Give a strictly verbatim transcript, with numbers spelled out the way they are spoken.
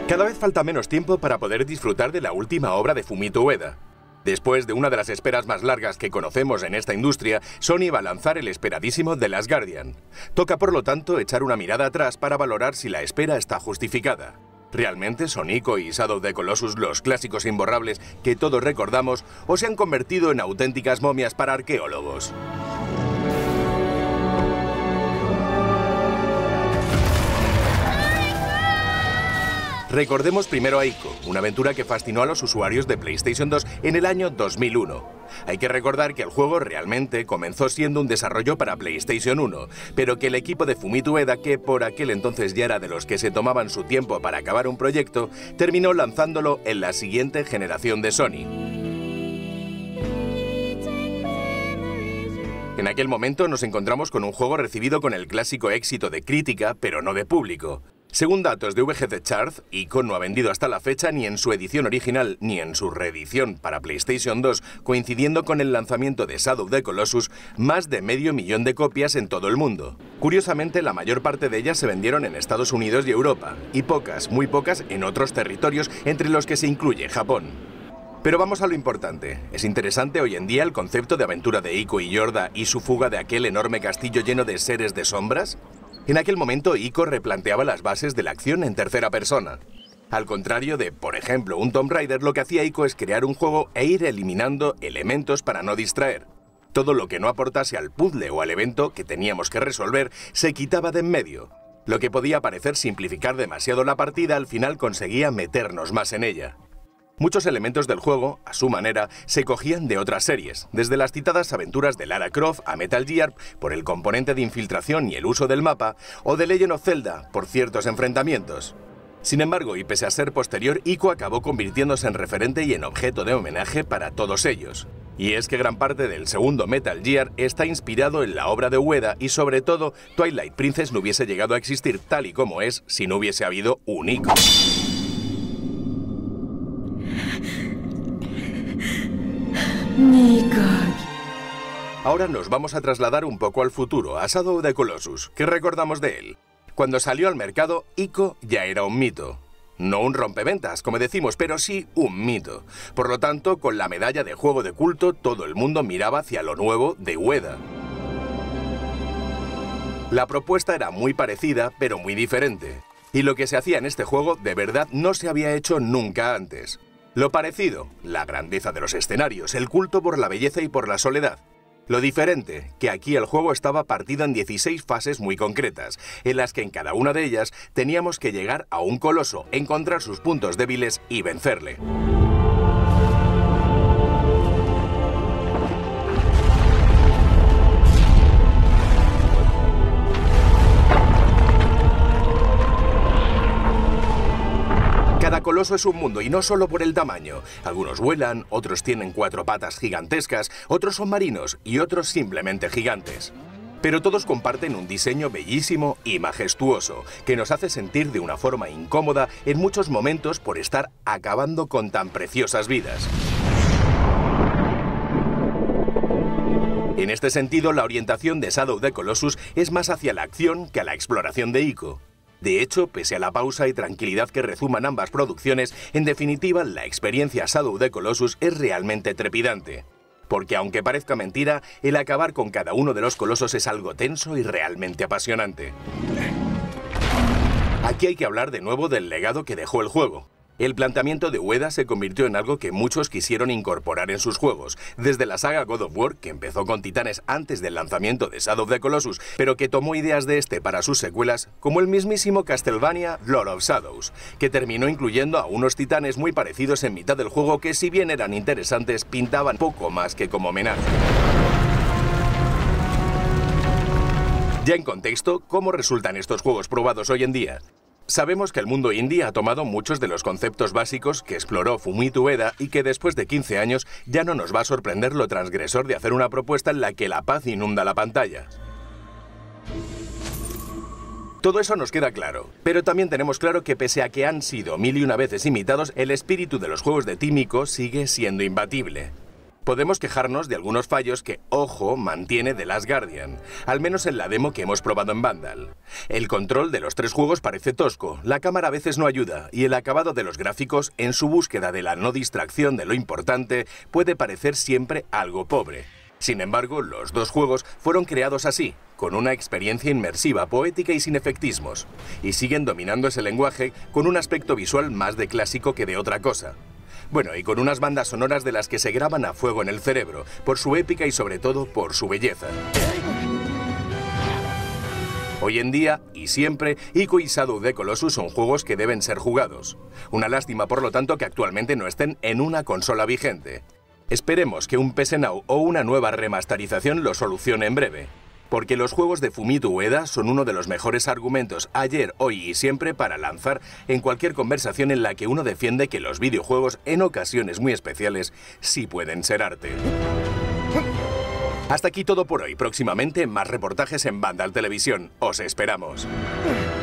Cada vez falta menos tiempo para poder disfrutar de la última obra de Fumito Ueda. Después de una de las esperas más largas que conocemos en esta industria, Sony va a lanzar el esperadísimo The Last Guardian. Toca, por lo tanto, echar una mirada atrás para valorar si la espera está justificada. ¿Realmente son Ico y Shadow of the Colossus los clásicos imborrables que todos recordamos o se han convertido en auténticas momias para arqueólogos? Recordemos primero a Ico, una aventura que fascinó a los usuarios de PlayStation dos en el año dos mil uno. Hay que recordar que el juego realmente comenzó siendo un desarrollo para PlayStation uno, pero que el equipo de Fumito Ueda, que por aquel entonces ya era de los que se tomaban su tiempo para acabar un proyecto, terminó lanzándolo en la siguiente generación de Sony. En aquel momento nos encontramos con un juego recibido con el clásico éxito de crítica, pero no de público. Según datos de V G C Chart, Ico no ha vendido hasta la fecha ni en su edición original ni en su reedición para PlayStation dos, coincidiendo con el lanzamiento de Shadow of the Colossus, más de medio millón de copias en todo el mundo. Curiosamente, la mayor parte de ellas se vendieron en Estados Unidos y Europa, y pocas, muy pocas, en otros territorios, entre los que se incluye Japón. Pero vamos a lo importante. ¿Es interesante hoy en día el concepto de aventura de Ico y Yorda y su fuga de aquel enorme castillo lleno de seres de sombras? En aquel momento, Ico replanteaba las bases de la acción en tercera persona. Al contrario de, por ejemplo, un Tomb Raider, lo que hacía Ico es crear un juego e ir eliminando elementos para no distraer. Todo lo que no aportase al puzzle o al evento que teníamos que resolver se quitaba de en medio. Lo que podía parecer simplificar demasiado la partida, al final conseguía meternos más en ella. Muchos elementos del juego, a su manera, se cogían de otras series, desde las citadas aventuras de Lara Croft a Metal Gear por el componente de infiltración y el uso del mapa, o de Legend of Zelda por ciertos enfrentamientos. Sin embargo, y pese a ser posterior, Ico acabó convirtiéndose en referente y en objeto de homenaje para todos ellos. Y es que gran parte del segundo Metal Gear está inspirado en la obra de Ueda y sobre todo, Twilight Princess no hubiese llegado a existir tal y como es si no hubiese habido un Ico. Nico. Ahora nos vamos a trasladar un poco al futuro, a Shadow of the Colossus. ¿Qué recordamos de él? Cuando salió al mercado, Ico ya era un mito. No un rompeventas, como decimos, pero sí un mito. Por lo tanto, con la medalla de juego de culto, todo el mundo miraba hacia lo nuevo de Ueda. La propuesta era muy parecida, pero muy diferente. Y lo que se hacía en este juego, de verdad, no se había hecho nunca antes. Lo parecido, la grandeza de los escenarios, el culto por la belleza y por la soledad. Lo diferente, que aquí el juego estaba partido en dieciséis fases muy concretas, en las que en cada una de ellas teníamos que llegar a un coloso, encontrar sus puntos débiles y vencerle. Cada coloso es un mundo y no solo por el tamaño. Algunos vuelan, otros tienen cuatro patas gigantescas, otros son marinos y otros simplemente gigantes. Pero todos comparten un diseño bellísimo y majestuoso, que nos hace sentir de una forma incómoda en muchos momentos por estar acabando con tan preciosas vidas. En este sentido, la orientación de Shadow of the Colossus es más hacia la acción que a la exploración de Ico. De hecho, pese a la pausa y tranquilidad que rezuman ambas producciones, en definitiva, la experiencia Shadow of the Colossus es realmente trepidante. Porque aunque parezca mentira, el acabar con cada uno de los colosos es algo tenso y realmente apasionante. Aquí hay que hablar de nuevo del legado que dejó el juego. El planteamiento de Ueda se convirtió en algo que muchos quisieron incorporar en sus juegos, desde la saga God of War, que empezó con titanes antes del lanzamiento de Shadow of the Colossus, pero que tomó ideas de este para sus secuelas, como el mismísimo Castlevania Lord of Shadows, que terminó incluyendo a unos titanes muy parecidos en mitad del juego que, si bien eran interesantes, pintaban poco más que como homenaje. Ya en contexto, ¿cómo resultan estos juegos probados hoy en día? Sabemos que el mundo indie ha tomado muchos de los conceptos básicos que exploró Fumito Ueda y que después de quince años ya no nos va a sorprender lo transgresor de hacer una propuesta en la que la paz inunda la pantalla. Todo eso nos queda claro, pero también tenemos claro que pese a que han sido mil y una veces imitados, el espíritu de los juegos de Team Ico sigue siendo imbatible. Podemos quejarnos de algunos fallos que, ojo, mantiene The Last Guardian, al menos en la demo que hemos probado en Vandal. El control de los tres juegos parece tosco, la cámara a veces no ayuda, y el acabado de los gráficos, en su búsqueda de la no distracción de lo importante, puede parecer siempre algo pobre. Sin embargo, los dos juegos fueron creados así, con una experiencia inmersiva, poética y sin efectismos, y siguen dominando ese lenguaje con un aspecto visual más de clásico que de otra cosa. Bueno, y con unas bandas sonoras de las que se graban a fuego en el cerebro, por su épica y sobre todo por su belleza. Hoy en día, y siempre, Ico y Shadow of the Colossus son juegos que deben ser jugados. Una lástima, por lo tanto, que actualmente no estén en una consola vigente. Esperemos que un P S Now o una nueva remasterización lo solucione en breve. Porque los juegos de Fumito Ueda son uno de los mejores argumentos ayer, hoy y siempre para lanzar en cualquier conversación en la que uno defiende que los videojuegos, en ocasiones muy especiales, sí pueden ser arte. Hasta aquí todo por hoy. Próximamente más reportajes en Vandal Televisión. Os esperamos.